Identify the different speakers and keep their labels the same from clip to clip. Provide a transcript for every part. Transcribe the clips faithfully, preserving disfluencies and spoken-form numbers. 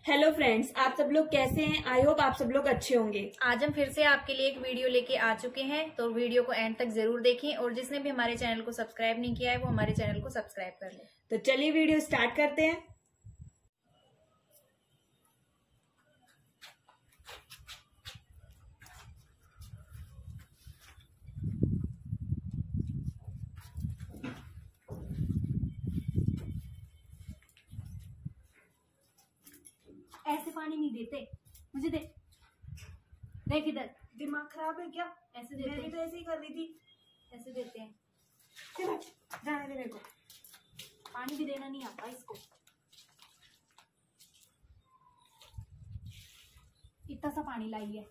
Speaker 1: Hello friends, आप सब लोग कैसे हैं? आई होप आप सब लोग अच्छे होंगे।
Speaker 2: आज हम फिर से आपके लिए एक वीडियो लेके आ चुके हैं, तो वीडियो को एंड तक जरूर देखें और जिसने भी हमारे चैनल को सब्सक्राइब नहीं किया है वो हमारे चैनल को सब्सक्राइब कर ले।
Speaker 1: तो चलिए वीडियो स्टार्ट करते हैं।
Speaker 2: ऐसे पानी नहीं देते, मुझे दे। देख इधर,
Speaker 1: दिमाग खराब है क्या?
Speaker 2: ऐसे देते
Speaker 1: मैं भी तो ऐसे ही कर रही थी।
Speaker 2: ऐसे देते हैं।
Speaker 1: चलो जाने दे मेरे को।
Speaker 2: पानी भी देना नहीं आता इसको। इतना सा पानी लाई है।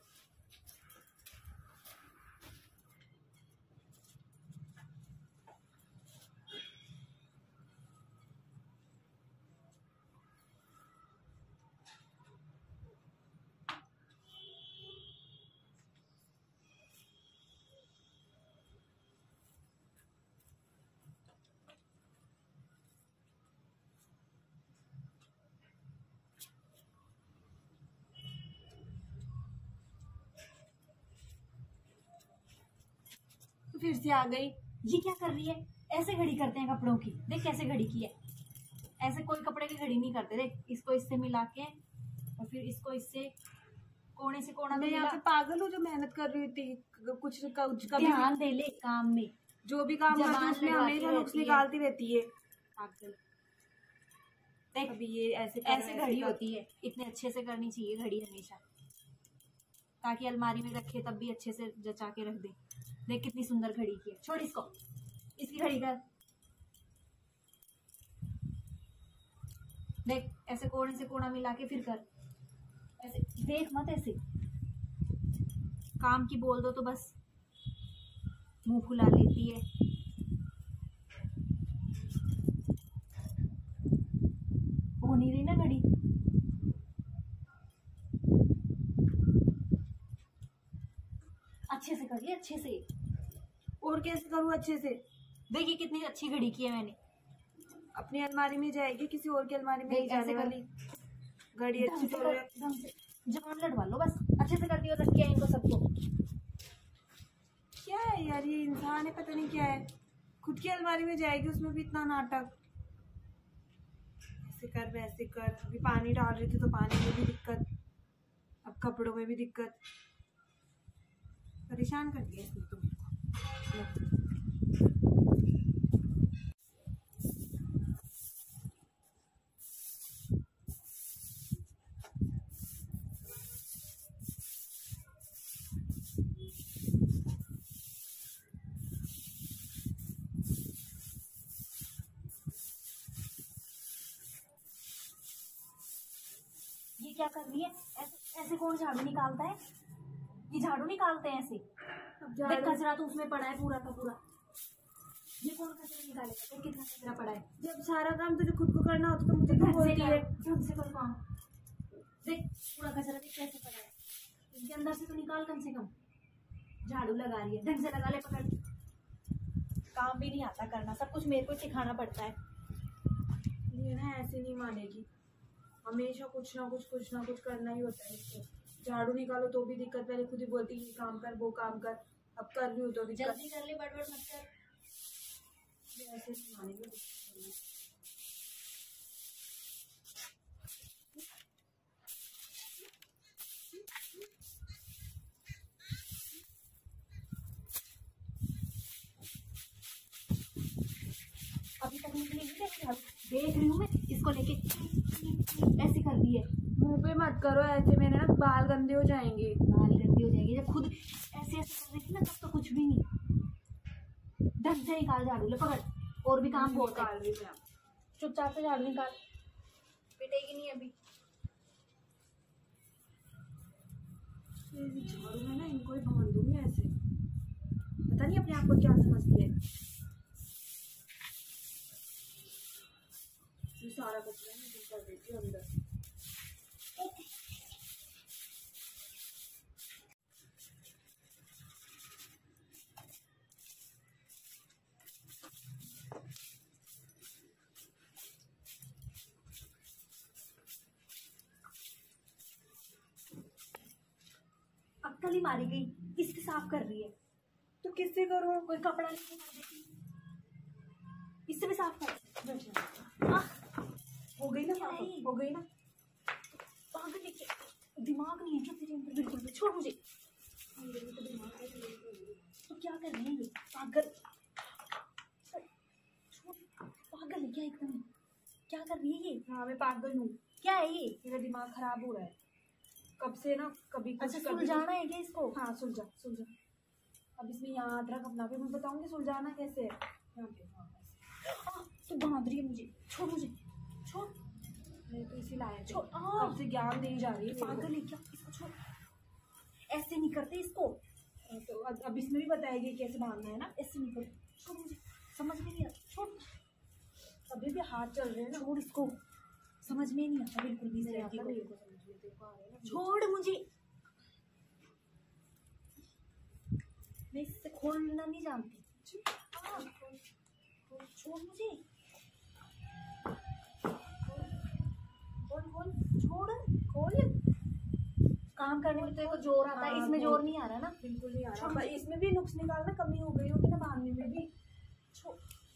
Speaker 1: फिर से आ गई।
Speaker 2: ये क्या कर रही है? ऐसे घड़ी करते हैं कपड़ों की। देख कैसे घड़ी की है। ऐसे कोई कपड़े की घड़ी नहीं करते। देख, इसको इससे मिला के और फिर इसको इससे कोने से कोना
Speaker 1: मैं
Speaker 2: मिला।
Speaker 1: यहाँ पे पागल हूँ जो मेहनत कर रही थी। कुछ कुछ कभी
Speaker 2: ध्यान दे ले काम में।
Speaker 1: जो भी काम करती हूँ उसमें हमेशा नुक्स निकालती रहती है।
Speaker 2: पागल।
Speaker 1: देख अभी ये ऐसे
Speaker 2: ऐसे घड़ी होती है, इतने अच्छे से करनी चाहिए घड़ी हमेशा, ताकि अलमारी में रखे तब भी अच्छे से जचा के रख दे। देख कितनी सुंदर घड़ी की है। छोड़ इसको, इसकी घड़ी कर। देख ऐसे कोने से कोना मिला के फिर कर। ऐसे देख मत, ऐसे काम की बोल दो तो बस मुंह फुला लेती है। हो नहीं रही ना घड़ी। अच्छे से करिए, अच्छे से।
Speaker 1: और कैसे करूँ अच्छे से?
Speaker 2: देखिए कितनी अच्छी घड़ी की है मैंने।
Speaker 1: अपनी अलमारी में जाएगी, किसी और की अलमारी में
Speaker 2: देख,
Speaker 1: नहीं जाने
Speaker 2: ऐसे कर।
Speaker 1: वाली। घड़ी अच्छी
Speaker 2: ढंग से
Speaker 1: तो
Speaker 2: कर,
Speaker 1: है।
Speaker 2: ढंग से जान लड़वा लो बस। अच्छे से कर दियो, रख के इनको सबको।
Speaker 1: क्या है यार, ये इंसान है पता नहीं क्या है। खुद की अलमारी में जाएगी, उसमें भी इतना नाटक। ऐसे कर वैसे कर। अभी पानी डाल रही थी तो पानी में भी दिक्कत, अब कपड़ों में भी दिक्कत। परेशान कर दिया इसने तो मेरे को।
Speaker 2: ये क्या कर रही है? ऐसे ऐसे कौन झाड़ू निकालता है? ये झाड़ू निकालते हैं ऐसे। देख कचरा तो उसमें पड़ा है पूरा का पूरा। ये कौन कचरा निकालेगा? तो कितना कचरा पड़ा है।
Speaker 1: जब सारा काम तुझे खुद को करना होता तो मुझे क्यों बोलती है?
Speaker 2: ढंग से करो काम। देख पूरा कचरा देख कैसे पड़ा है। इसके अंदर से तो निकाल कम से कम। झाड़ू लगा रही है, ढंग से लगा ले, पकड़। काम भी नहीं आता करना, सब कुछ मेरे को सिखाना पड़ता है।
Speaker 1: ये ना ऐसे नहीं मानेगी, हमेशा कुछ ना कुछ कुछ ना कुछ करना ही होता है इसको। झाड़ू निकालो तो भी दिक्कत, पहले खुद ही बोलती है ये काम कर वो काम कर, अब कर रही हूँ तो दिक्कत।
Speaker 2: जल्दी कर ले, बड़बड़ मत कर।
Speaker 1: ये ऐसे नहीं मानेगी।
Speaker 2: अभी तक निकली नहीं देख देख रही हूँ मैं इसको लेके। ऐसे कर दी है।
Speaker 1: मुंह पे मत करो ऐसे, मेरे ना बाल गंदे हो जाएंगे।
Speaker 2: बाल गंदी हो जाएंगे जब खुद ऐसे ऐसे कर रही थी ना, तब तो कुछ भी नहीं। ढंग से निकाल झाड़ू ले, पकड़। और भी काम बहुत
Speaker 1: निकाल रही है।
Speaker 2: चुपचाप से झाड़ू निकाल, पिटेगी नहीं अभी।
Speaker 1: झाड़ू में ना इनको ही बांध दूंगी ऐसे, पता नहीं अपने आप को क्या समझती है। सारा कचरा मैं कर देती हूँ अंदर।
Speaker 2: गोली मारी गई, किसकी साफ कर रही है?
Speaker 1: तो किससे करूँ?
Speaker 2: कोई कपड़ा लेके कर देती, इससे भी साफ कर। आह,
Speaker 1: हो गई ना
Speaker 2: क्या
Speaker 1: पापा,
Speaker 2: है?
Speaker 1: हो गई ना।
Speaker 2: पागल है क्या? दिमाग नहीं है क्या तेरे अंदर? बिल्कुल भी। छोड़ मुझे। तो क्या कर रही है ये पागल? छोड़, पागल है क्या एकदम? क्या कर रही है ये?
Speaker 1: हाँ मैं पागल हूँ,
Speaker 2: क्या है ये?
Speaker 1: मेरा दिमाग खराब हो रहा है कब से ना, कभी कुछ
Speaker 2: अच्छा
Speaker 1: कभी
Speaker 2: सुलझाना है क्या इसको?
Speaker 1: कुछ। हाँ सुलझा सुलझा। अब इसमें यहाँ अदरक अपना भी मैं बताऊंगी सुलझाना कैसे है। यहाँ पे हाँ बस।
Speaker 2: आह, तू बांध रही है मुझे। छोड़ मुझे, छोड़।
Speaker 1: मैं तो इसी लायक
Speaker 2: छोड़।
Speaker 1: हूँ,
Speaker 2: आह,
Speaker 1: कब से ज्ञान दी जा रही है।
Speaker 2: पागल है क्या? इसको छोड़, ऐसे नहीं करते इसको।
Speaker 1: तो अब अब इसमें भी बताएगी कैसे बांधना है ना।
Speaker 2: ऐसे नहीं करते। छोड़ मुझे, समझ में नहीं आता। छोड़,
Speaker 1: अभी भी हाथ चल रहे हैं ना।
Speaker 2: छोड़ इसको, समझ में नहीं आता बिल्कुल भी इस
Speaker 1: मेरे
Speaker 2: लड़की
Speaker 1: आता
Speaker 2: को।
Speaker 1: मेरे को समझ में, तेरे को आ रहा है ना।
Speaker 2: छोड़ मुझे, मैं इससे खोलना नहीं जानती। आह, छोड़ मुझे,
Speaker 1: खोल खोल
Speaker 2: छोड़, खोल। काम करने में तेरे को जोर आता है,
Speaker 1: हाँ,
Speaker 2: इसमें
Speaker 1: खोल।
Speaker 2: जोर नहीं आ रहा ना।
Speaker 1: बिल्कुल नहीं आ रहा,
Speaker 2: छोड़।
Speaker 1: पर इसमें भी नुक्स निकालना कमी हो गई होगी ना बांधने में भी।
Speaker 2: छोड़,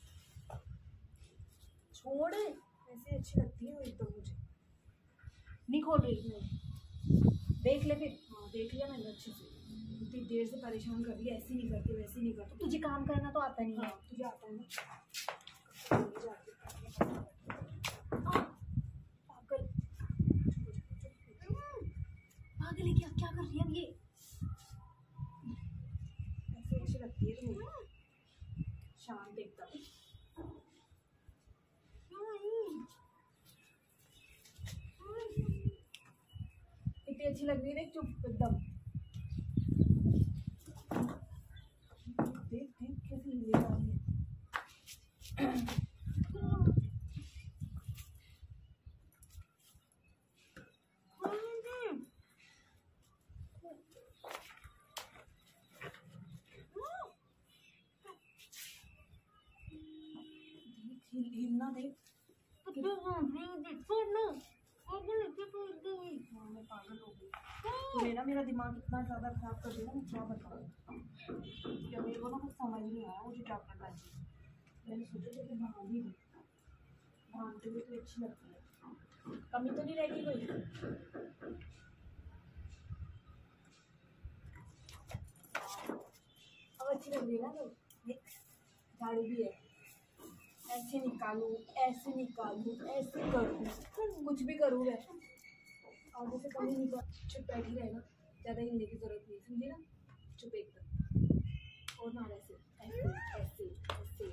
Speaker 2: छोड़।
Speaker 1: ऐसे अच्छी लगती है वो एकदम मुझे।
Speaker 2: नहीं खोल रही मैं। देख ले फिर।
Speaker 1: हाँ देख लिया मैंने अच्छे से, इतनी देर से परेशान कर दिया, ऐसे नहीं करती वैसे नहीं करती।
Speaker 2: तुझे काम करना तो आता नहीं है।
Speaker 1: हाँ तुझे आता है ना।
Speaker 2: आह, पागल, पागल है क्या? क्या कर रही है अब ये?
Speaker 1: ऐसे अच्छी लगती है तो मुझे, शांत एकदम। इतनी अच्छी लग रही है, देख चुप एकदम। देख देख कैसे ले जा रही है। हिल- हिलना देख। हाँ मैं पागल हो गई, तूने ना मेरा दिमाग इतना ज़्यादा खराब कर दिया ना, मैं क्या बताऊँ। जब मेरे को ना कुछ समझ नहीं आया मुझे क्या करना चाहिए, मैंने सोचा कि मैं बांध ही दूँ। बांधते हुए तो अच्छी लगती है, कमी तो नहीं रहेगी कोई। अब अच्छी लग रही है ना। तो देख झाड़ू भी है, ऐसे निकालूं ऐसे निकालूं ऐसे करूँ, कुछ भी करूँ मैं। आगे से कमी नहीं कर, चुप बैठी रहेगा, ज़्यादा हिलने की जरूरत नहीं, समझी ना। चुप एकदम, और ना ऐसे ऐसे ऐसे ऐसे।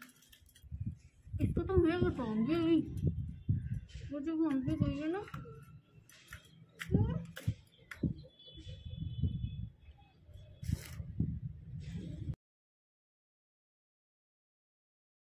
Speaker 2: इसको तो मैं बताऊंगी, मुझे फोन पे गई है ना।